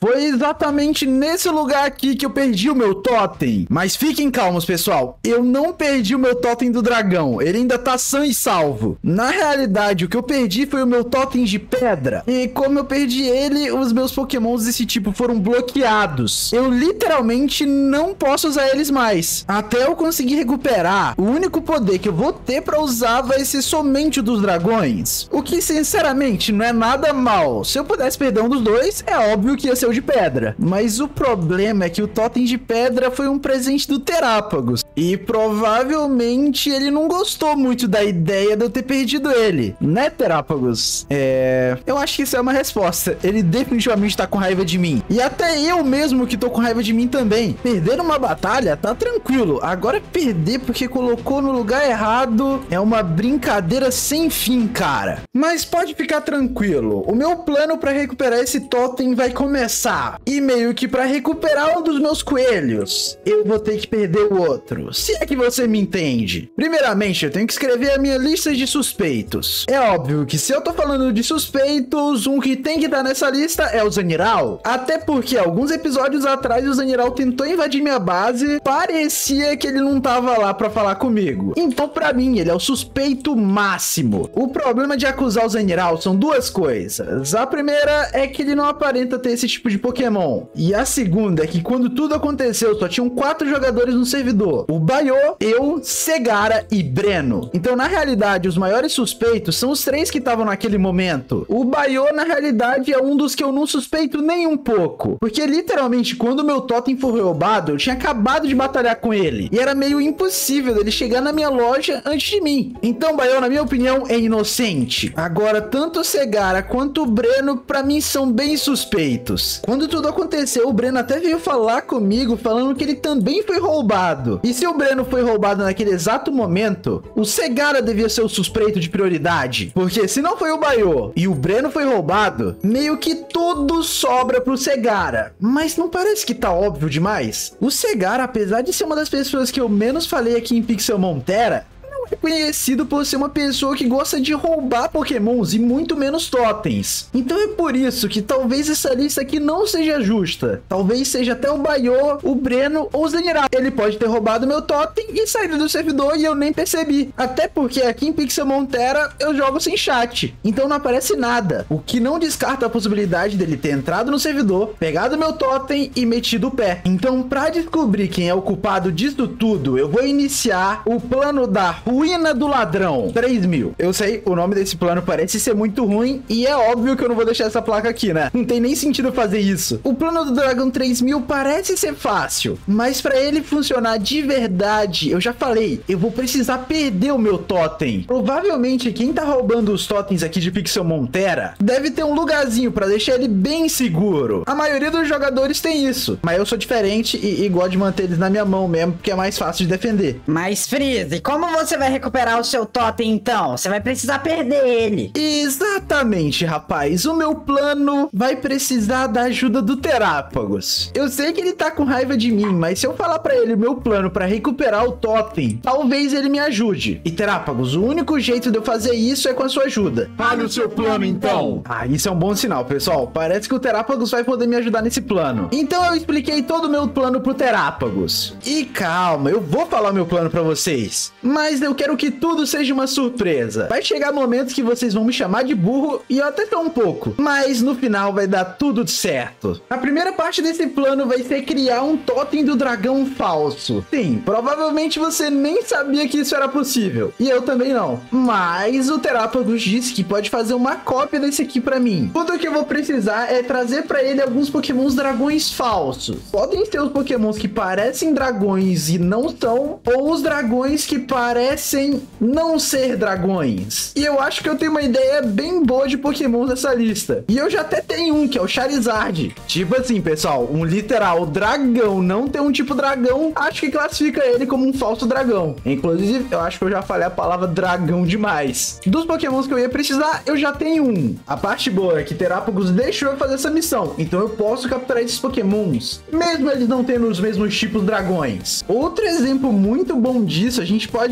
Foi exatamente nesse lugar aqui que eu perdi o meu totem. Mas fiquem calmos, pessoal. Eu não perdi o meu totem do dragão. Ele ainda tá sã e salvo. Na realidade, o que eu perdi foi o meu totem de pedra. E como eu perdi ele, os meus pokémons desse tipo foram bloqueados. Eu literalmente não posso usar eles mais. Até eu conseguir recuperar, o único poder que eu vou ter pra usar vai ser somente o dos dragões. O que, sinceramente, não é nada mal. Se eu pudesse perder um dos dois, é óbvio que ia ser o de pedra. Mas o problema é que o totem de pedra foi um presente do Terápagos. E provavelmente ele não gostou muito da ideia de eu ter perdido ele. Né, Terápagos? Eu acho que isso é uma resposta. Ele definitivamente tá com raiva de mim. E até eu mesmo que tô com raiva de mim também. Perder uma batalha tá tranquilo. Agora perder porque colocou no lugar errado é uma brincadeira sem fim, cara. Mas pode ficar tranquilo. O meu plano pra recuperar esse totem vai começar. E meio que pra recuperar um dos meus coelhos, eu vou ter que perder o outro. Se é que você me entende. Primeiramente, eu tenho que escrever a minha lista de suspeitos. É óbvio que se eu tô falando de suspeitos, um que tem que estar nessa lista é o Zaniral. Até porque alguns episódios atrás o Zaniral tentou invadir minha base. Parecia que ele não tava lá pra falar comigo. Então, pra mim, ele é o suspeito máximo. O problema de acusar o Zaniral são duas coisas. A primeira é que ele não aparenta ter esse tipo de Pokémon. E a segunda é que quando tudo aconteceu, só tinham 4 jogadores no servidor. O Baiô, eu, Segara e Breno. Então, na realidade, os maiores suspeitos são os 3 que estavam naquele momento. O Baiô, na realidade, é um dos que eu não suspeito nem um pouco. Porque, literalmente, quando o meu totem foi roubado, eu tinha acabado de batalhar com ele. E era meio impossível dele chegar na minha loja antes de mim. Então, Baiô, na minha opinião, é inocente. Agora, tanto o Segara quanto o Breno, pra mim, são bem suspeitos. Quando tudo aconteceu, o Breno até veio falar comigo, falando que ele também foi roubado. E se o Breno foi roubado naquele exato momento, o Segara devia ser o suspeito de prioridade. Porque se não foi o Baiô e o Breno foi roubado, meio que tudo sobra pro Segara. Mas não parece que tá óbvio demais? O Segara, apesar de ser uma das pessoas que eu menos falei aqui em Pixelmon Terra, é conhecido por ser uma pessoa que gosta de roubar pokémons e muito menos totens. Então é por isso que talvez essa lista aqui não seja justa. Talvez seja até o Baiô, o Breno ou o Zaniral. Ele pode ter roubado meu totem e saído do servidor e eu nem percebi. Até porque aqui em Pixelmon Terra eu jogo sem chat, então não aparece nada. O que não descarta a possibilidade dele ter entrado no servidor, pegado meu totem e metido o pé. Então, pra descobrir quem é o culpado disso tudo, eu vou iniciar o plano da Ruína do Ladrão 3000. Eu sei, o nome desse plano parece ser muito ruim e é óbvio que eu não vou deixar essa placa aqui, né? Não tem nem sentido fazer isso. O plano do Dragão 3000 parece ser fácil, mas pra ele funcionar de verdade, eu já falei, eu vou precisar perder o meu totem. Provavelmente quem tá roubando os totens aqui de Pixelmon Terra deve ter um lugarzinho pra deixar ele bem seguro. A maioria dos jogadores tem isso, mas eu sou diferente e gosto de manter eles na minha mão mesmo, porque é mais fácil de defender. Mas Freeze, como você vai recuperar o seu totem então? Você vai precisar perder ele. Exatamente, rapaz. O meu plano vai precisar da ajuda do Terápagos. Eu sei que ele tá com raiva de mim, mas se eu falar pra ele o meu plano pra recuperar o totem, talvez ele me ajude. E Terápagos, o único jeito de eu fazer isso é com a sua ajuda. Fale o seu plano então. Ah, isso é um bom sinal, pessoal. Parece que o Terápagos vai poder me ajudar nesse plano. Então eu expliquei todo o meu plano pro Terápagos. E calma, eu vou falar meu plano pra vocês. Mas eu quero que tudo seja uma surpresa. Vai chegar momentos que vocês vão me chamar de burro e eu até tô um pouco. Mas no final vai dar tudo certo. A primeira parte desse plano vai ser criar um totem do dragão falso. Sim, provavelmente você nem sabia que isso era possível. E eu também não. Mas o Terápagos disse que pode fazer uma cópia desse aqui pra mim. Tudo que eu vou precisar é trazer pra ele alguns pokémons dragões falsos. Podem ser os pokémons que parecem dragões e não são, ou os dragões que parecem não ser dragões. E eu acho que eu tenho uma ideia bem boa de pokémons dessa lista. E eu já até tenho um, que é o Charizard. Tipo assim, pessoal, um literal dragão não ter um tipo dragão, acho que classifica ele como um falso dragão. Inclusive, eu acho que eu já falei a palavra dragão demais. Dos pokémons que eu ia precisar, eu já tenho um. A parte boa é que Terápagos deixou eu fazer essa missão, então eu posso capturar esses pokémons, mesmo eles não tendo os mesmos tipos dragões. Outro exemplo muito bom disso, a gente pode encontrar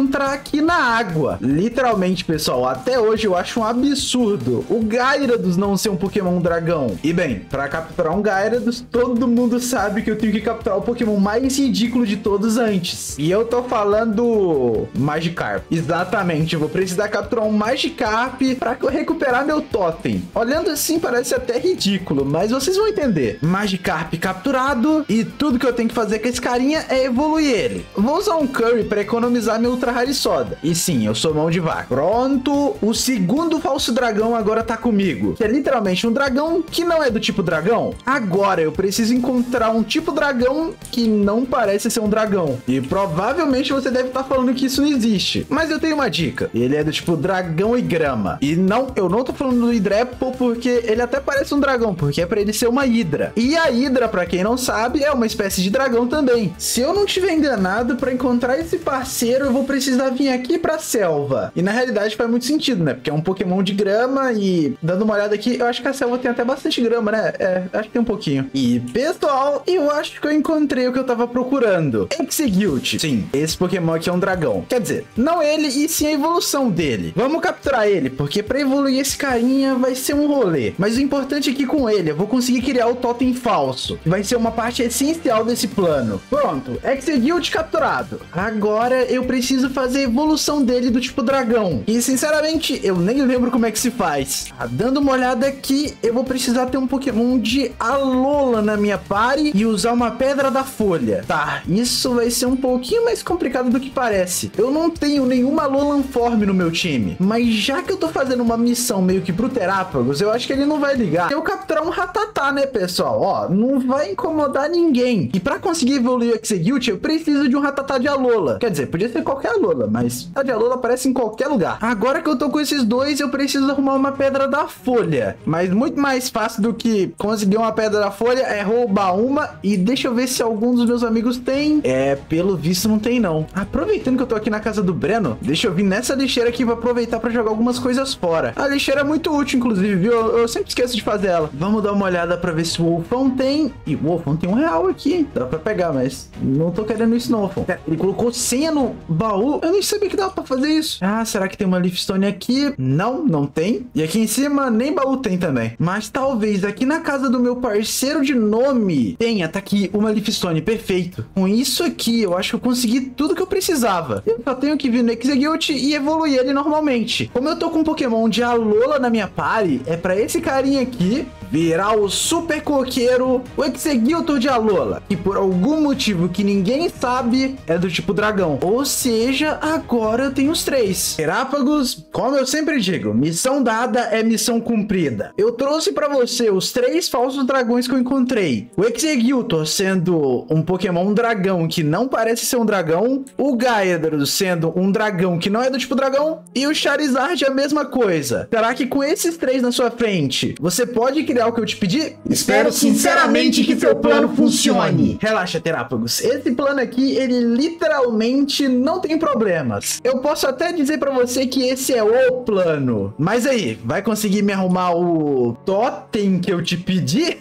encontrar aqui na água. Literalmente, pessoal, até hoje eu acho um absurdo o Gyarados não ser um Pokémon dragão. E bem, para capturar um Gyarados, todo mundo sabe que eu tenho que capturar o Pokémon mais ridículo de todos antes. E eu tô falando Magikarp. Exatamente, eu vou precisar capturar um Magikarp para recuperar meu totem. Olhando assim parece até ridículo, mas vocês vão entender. Magikarp capturado e tudo que eu tenho que fazer com esse carinha é evoluir ele. Vou usar um Curry para economizar meu Ultra Rare Soda. E sim, eu sou mão de vaca. Pronto, o segundo falso dragão agora tá comigo, que é literalmente um dragão que não é do tipo dragão. Agora eu preciso encontrar um tipo dragão que não parece ser um dragão. E provavelmente você deve estar falando que isso não existe. Mas eu tenho uma dica. Ele é do tipo dragão e grama. E não, eu não tô falando do Hidrepo porque ele até parece um dragão, porque é pra ele ser uma Hidra. E a Hidra, pra quem não sabe, é uma espécie de dragão também. Se eu não tiver enganado, pra encontrar esse parceiro, eu vou precisar vir aqui pra selva. E na realidade faz muito sentido, né? Porque é um Pokémon de grama e dando uma olhada aqui, eu acho que a selva tem até bastante grama, né? É, acho que tem um pouquinho. E pessoal, eu acho que eu encontrei o que eu tava procurando. Exeggutor. Sim, esse Pokémon aqui é um dragão. Quer dizer, não ele e sim a evolução dele. Vamos capturar ele, porque pra evoluir esse carinha vai ser um rolê. Mas o importante aqui com ele, eu vou conseguir criar o totem falso, que vai ser uma parte essencial desse plano. Pronto, Exeggutor capturado. Agora eu preciso fazer a evolução dele do tipo dragão. E sinceramente, eu nem lembro como é que se faz. Dando uma olhada aqui, eu vou precisar ter um Pokémon de Alola na minha party e usar uma Pedra da Folha. Tá, isso vai ser um pouquinho mais complicado do que parece. Eu não tenho nenhuma Alolanform no meu time, mas já que eu tô fazendo uma missão meio que pro Terápagos, eu acho que ele não vai ligar. Eu capturar um Rattata, né, pessoal? Ó, não vai incomodar ninguém. E pra conseguir evoluir o Exeggutor, eu preciso de um Rattata de Alola. Quer dizer, podia ser qualquer Alola, mas a de Alola aparece em qualquer lugar. Agora que eu tô com esses dois, eu preciso arrumar uma Pedra da Folha. Mas muito mais fácil do que conseguir uma Pedra da Folha é roubar uma. E deixa eu ver se algum dos meus amigos tem. É, pelo visto não tem não. Aproveitando que eu tô aqui na casa do Breno, deixa eu vir nessa lixeira aqui e vou aproveitar pra jogar algumas coisas fora. A lixeira é muito útil, inclusive, viu? Eu sempre esqueço de fazer ela. Vamos dar uma olhada pra ver se o Wolfão tem. E o Wolfão tem R$1 aqui. Dá pra pegar, mas não tô querendo isso não, Wolfão. Ele colocou senha no baú. Eu nem sabia que dava pra fazer isso. Ah, será que tem uma Leafstone aqui? Não, não tem. E aqui em cima nem baú tem também. Mas talvez aqui na casa do meu parceiro de nome tenha. Tá aqui uma Leafstone, perfeito. Com isso aqui, eu acho que eu consegui tudo que eu precisava. Eu só tenho que vir no Exeggutor e evoluir ele normalmente. Como eu tô com um Pokémon de Alola na minha party, é pra esse carinha aqui virar o super coqueiro, o Exeggutor de Alola, e por algum motivo que ninguém sabe, é do tipo dragão. Ou seja, agora eu tenho os três. Terápagos, como eu sempre digo, missão dada é missão cumprida. Eu trouxe pra você os 3 falsos dragões que eu encontrei. O Exeggutor sendo um Pokémon dragão que não parece ser um dragão, o Gyarados sendo um dragão que não é do tipo dragão, e o Charizard a mesma coisa. Será que com esses 3 na sua frente, você pode criar o que eu te pedi? Espero sinceramente que seu plano funcione. Relaxa, Terápagos. Esse plano aqui, ele literalmente não tem problemas. Eu posso até dizer pra você que esse é o plano. Mas aí, vai conseguir me arrumar o totem que eu te pedi?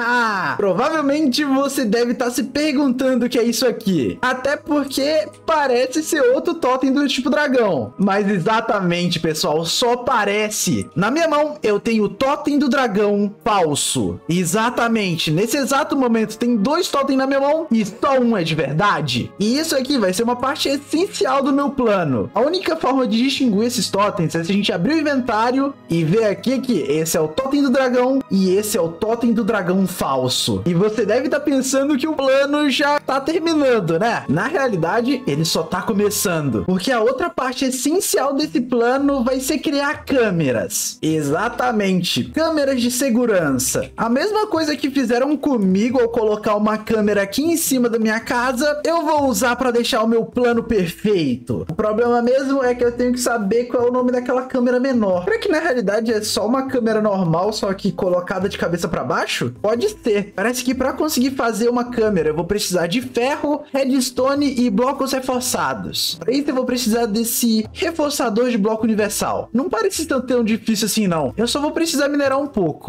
Provavelmente você deve estar se perguntando o que é isso aqui. Até porque parece ser outro totem do tipo dragão. Mas exatamente, pessoal, só parece. Na minha mão, eu tenho o totem do dragão falso. Exatamente. Nesse exato momento, tem 2 totens na minha mão e só um é de verdade. E isso aqui vai ser uma parte essencial do meu plano. A única forma de distinguir esses totens é se a gente abrir o inventário e ver aqui que esse é o totem do dragão e esse é o totem do dragão falso. E você deve estar pensando que o plano já tá terminando, né? Na realidade, ele só tá começando. Porque a outra parte essencial desse plano vai ser criar câmeras. Exatamente. Câmeras de segurança. A mesma coisa que fizeram comigo ao colocar uma câmera aqui em cima da minha casa, eu vou usar para deixar o meu plano perfeito. O problema mesmo é que eu tenho que saber qual é o nome daquela câmera menor. Será que na realidade é só uma câmera normal, só que colocada de cabeça para baixo? Pode ser. Parece que para conseguir fazer uma câmera, eu vou precisar de ferro, redstone e blocos reforçados. Para isso eu vou precisar desse reforçador de bloco universal. Não parece tão difícil assim não. Eu só vou precisar minerar um pouco.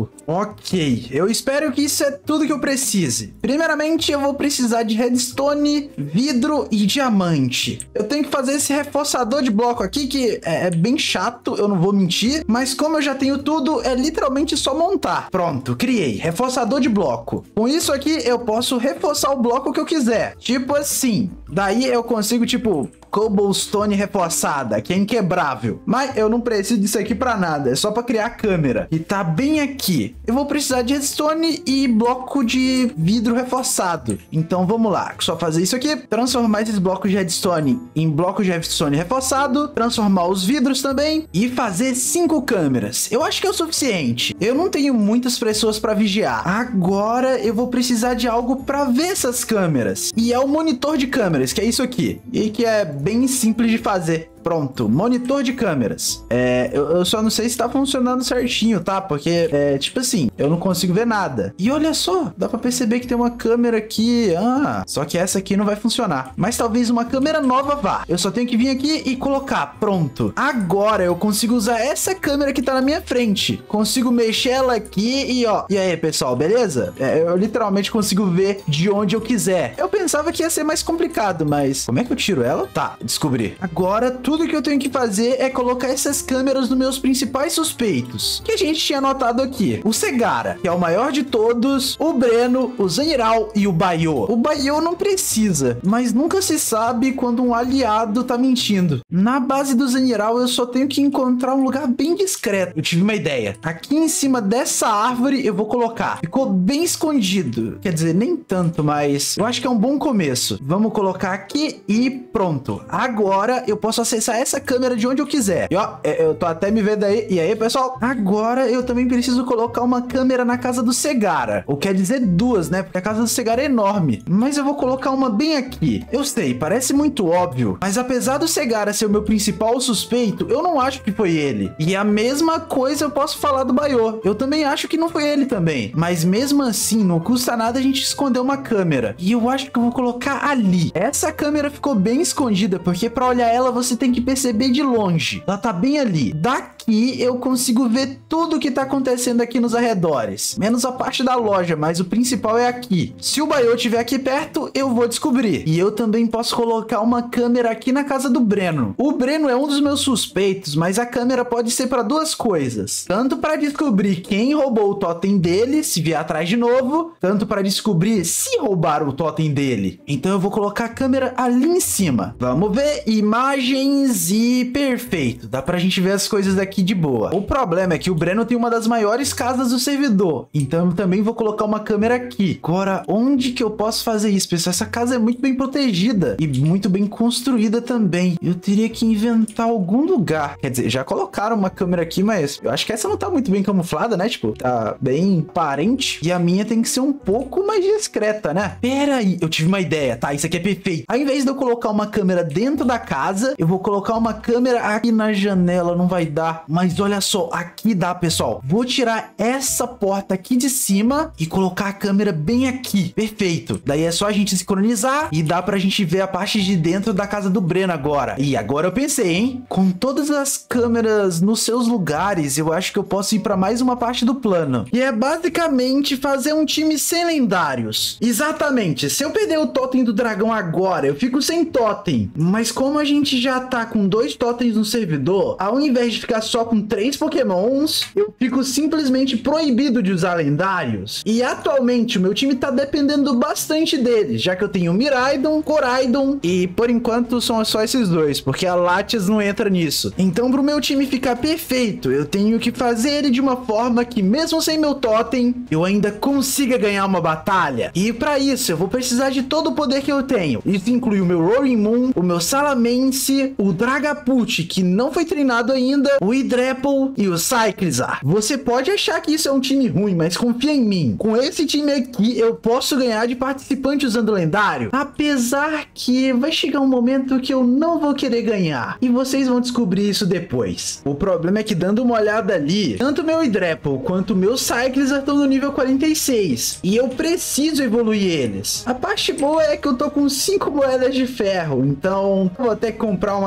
Ok, eu espero que isso é tudo que eu precise. Primeiramente, eu vou precisar de redstone, vidro e diamante. Eu tenho que fazer esse reforçador de bloco aqui, que é bem chato, eu não vou mentir. Mas como eu já tenho tudo, é literalmente só montar. Pronto, criei. Reforçador de bloco. Com isso aqui, eu posso reforçar o bloco que eu quiser. Tipo assim. Daí eu consigo, tipo, cobblestone reforçada, que é inquebrável. Mas eu não preciso disso aqui pra nada, é só pra criar a câmera. E tá bem aqui. Eu vou precisar de redstone e bloco de vidro reforçado. Então vamos lá, só fazer isso aqui, transformar esses blocos de redstone em blocos de redstone reforçado, transformar os vidros também e fazer 5 câmeras. Eu acho que é o suficiente. Eu não tenho muitas pessoas pra vigiar. Agora eu vou precisar de algo pra ver essas câmeras. E é o monitor de câmeras, que é isso aqui. E que é bem simples de fazer. Pronto, monitor de câmeras. Eu só não sei se tá funcionando certinho, tá? Porque, tipo assim, eu não consigo ver nada. E olha só, dá pra perceber que tem uma câmera aqui. Só que essa aqui não vai funcionar. Mas talvez uma câmera nova vá. Eu só tenho que vir aqui e colocar. Pronto. Agora eu consigo usar essa câmera que tá na minha frente. Consigo mexer ela aqui e ó. E aí, pessoal, beleza? Eu literalmente consigo ver de onde eu quiser. Eu pensava que ia ser mais complicado, mas como é que eu tiro ela? Tá, descobri. Agora, tudo que eu tenho que fazer é colocar essas câmeras nos meus principais suspeitos, que a gente tinha anotado aqui. O Segara, que é o maior de todos, o Breno, o Zaniral e o Baiô. O Baiô não precisa, mas nunca se sabe quando um aliado tá mentindo. Na base do Zaniral, eu só tenho que encontrar um lugar bem discreto. Eu tive uma ideia. Aqui em cima dessa árvore eu vou colocar. Ficou bem escondido. Quer dizer, nem tanto, mas eu acho que é um bom começo. Vamos colocar aqui e pronto. Agora eu posso acessar essa câmera de onde eu quiser. E ó, eu tô até me vendo aí. E aí, pessoal? Agora eu também preciso colocar uma câmera na casa do Segara. Ou quer dizer 2, né? Porque a casa do Segara é enorme. Mas eu vou colocar uma bem aqui. Eu sei, parece muito óbvio. Mas apesar do Segara ser o meu principal suspeito, eu não acho que foi ele. E a mesma coisa eu posso falar do Baiô. Eu também acho que não foi ele também. Mas mesmo assim, não custa nada a gente esconder uma câmera. E eu acho que eu vou colocar ali. Essa câmera ficou bem escondida, porque pra olhar ela você tem que perceber de longe. Ela tá bem ali. Daqui eu consigo ver tudo que tá acontecendo aqui nos arredores. Menos a parte da loja, mas o principal é aqui. Se o Baiô estiver aqui perto, eu vou descobrir. E eu também posso colocar uma câmera aqui na casa do Breno. O Breno é um dos meus suspeitos, mas a câmera pode ser para 2 coisas. Tanto para descobrir quem roubou o totem dele, se vier atrás de novo, tanto para descobrir se roubaram o totem dele. Então eu vou colocar a câmera ali em cima. Vamos ver imagens e perfeito. Dá pra gente ver as coisas daqui de boa. O problema é que o Breno tem uma das maiores casas do servidor. Então eu também vou colocar uma câmera aqui. Agora, onde que eu posso fazer isso, pessoal? Essa casa é muito bem protegida e muito bem construída também. Eu teria que inventar algum lugar. Quer dizer, já colocaram uma câmera aqui, mas eu acho que essa não tá muito bem camuflada, né? Tipo, tá bem aparente. E a minha tem que ser um pouco mais discreta, né? Pera aí, eu tive uma ideia, tá? Isso aqui é perfeito. Ao invés de eu colocar uma câmera dentro da casa, eu vou colocar uma câmera aqui na janela, não vai dar. Mas olha só, aqui dá, pessoal. Vou tirar essa porta aqui de cima e colocar a câmera bem aqui. Perfeito. Daí é só a gente sincronizar e dá pra gente ver a parte de dentro da casa do Breno agora. E agora eu pensei, hein? Com todas as câmeras nos seus lugares, eu acho que eu posso ir pra mais uma parte do plano. E é basicamente fazer um time sem lendários. Exatamente. Se eu perder o totem do dragão agora, eu fico sem totem. Mas como a gente já tá com 2 totens no servidor, ao invés de ficar só com 3 pokémons, eu fico simplesmente proibido de usar lendários. E atualmente o meu time tá dependendo bastante deles, já que eu tenho Miraidon, Coraidon e por enquanto são só esses 2, porque a Latias não entra nisso. Então pro meu time ficar perfeito, eu tenho que fazer ele de uma forma que mesmo sem meu totem, eu ainda consiga ganhar uma batalha. E pra isso eu vou precisar de todo o poder que eu tenho. Isso inclui o meu Roaring Moon, o meu Salamence, o Dragapult, que não foi treinado ainda, o Hidrepple e o Cyclizar. Você pode achar que isso é um time ruim, mas confia em mim. Com esse time aqui, eu posso ganhar de participante usando lendário. Apesar que vai chegar um momento que eu não vou querer ganhar. E vocês vão descobrir isso depois. O problema é que dando uma olhada ali, tanto meu Hidrepple quanto meu Cyclizar estão no nível 46. E eu preciso evoluir eles. A parte boa é que eu tô com 5 moedas de ferro. Então, vou até comprar uma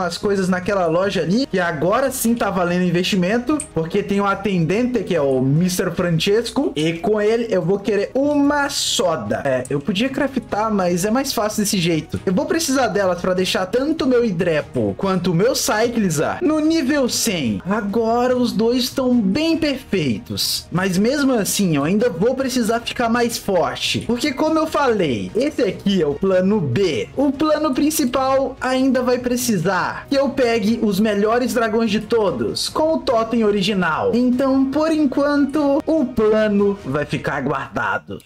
umas coisas naquela loja ali, que agora sim tá valendo investimento, porque tem um atendente que é o Mr. Francesco, e com ele eu vou querer uma soda. Eu podia craftar, mas é mais fácil desse jeito. Eu vou precisar delas para deixar tanto o meu Hidrepo quanto o meu Cyclizar no nível 100. Agora os dois estão bem perfeitos, mas mesmo assim eu ainda vou precisar ficar mais forte, porque como eu falei, esse aqui é o plano B. O plano principal ainda vai precisar que eu pegue os melhores dragões de todos com o totem original. Então, por enquanto, o plano vai ficar guardado.